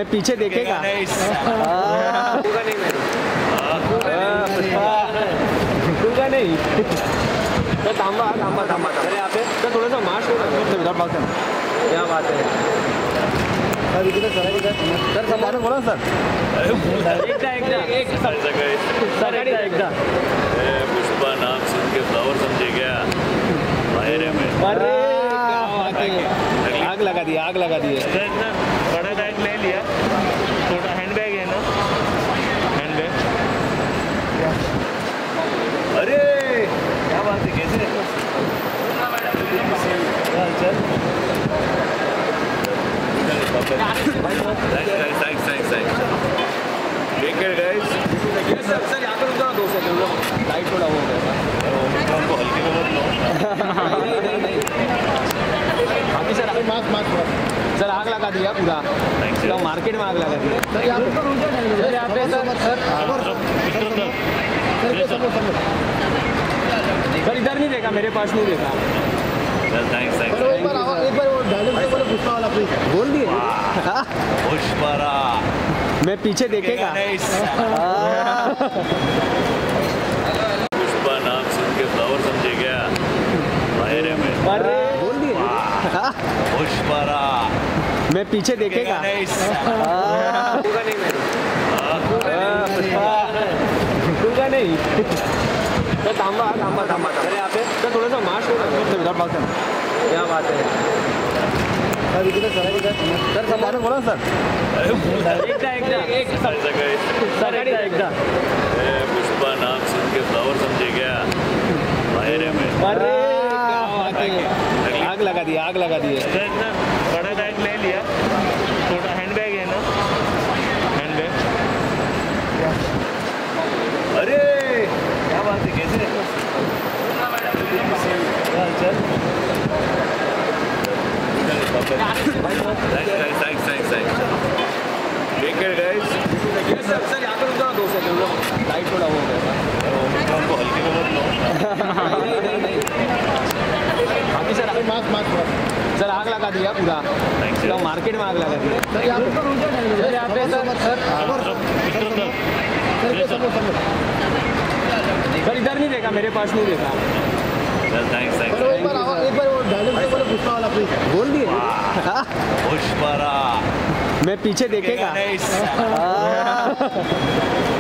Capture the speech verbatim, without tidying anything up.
मैं पीछे देखेगा नहीं होगा नहीं थांबा थांबा थांबा अरे यहाँ पे सर थोड़ा सा मार्च होगा इधर बात है क्या बात है सर इधर सर इधर सर समाने बोला सर एकदा एकदा एक सर एकदा एकदा पुष्पा नाम सुन के फ्लावर समझे क्या बाहर है मैं अरे आग लगा दी आग लगा दी बड़ा बैग ले लिया छोटा हैंड बैग है ना हैंड बैग अरे क्या बात है कैसे चल thanks thanks thanks thanks take care guys sir sir यहाँ पे रुको दो सेकंड लाइट थोड़ा हो गया हमको हल्के में मत लो बाकी सर मास्क मास्क सर आग लगा दिया पूरा पूरा मार्केट में आग लगा दिया सर यहाँ पे सर यहाँ पे सर सर इधर नहीं देखा मेरे पास नहीं देखा थैंक्स थैंक्स एक बार एक बार डायलॉग से बोले पुष्पा वाला प्लीज बोल दिए पुष्पा मैं पीछे देखेगा पुष्पा नाम सुन के फ्लावर समझे क्या बाहर है मैं अरे बोल दिए पुष्पा मैं पीछे देखेगा होगा नहीं होगा नहीं सर थांबा थांबा थांबा अरे यहाँ पे सर थोड़ा सा मार्च होगा इधर बात है क्या बात है सर इधर सर इधर सर समाने बोला सर एकदा एकदा एक सर एकदा एकदा पुष्पा नाम सुन के फ्लावर समझे क्या बाहर है मैं अरे आग लगा दी आग लगा दी बड़ा बैग ले लिया छोटा हैंड बैग है ना हैंड बैग अरे क्या बात है कैसे चल thanks thanks thanks thanks take care guys sir sir यहाँ पे रुको दो सेकंड लाइट थोड़ा हो गया हमको हल्के में मत लो बाकी सर मास्क मास्क सर आग लगा दिया पूरा पूरा मार्केट में आग लगा दिया सर यहाँ पे सर यहाँ पे सर सर इधर नहीं देखा मेरे पास नहीं देखा थैंक्स थैंक्स एक बार एक बार डायलॉग से बोले पुष्पा वाला प्लीज बोल दिए पुष्पा मैं पीछे देखेगा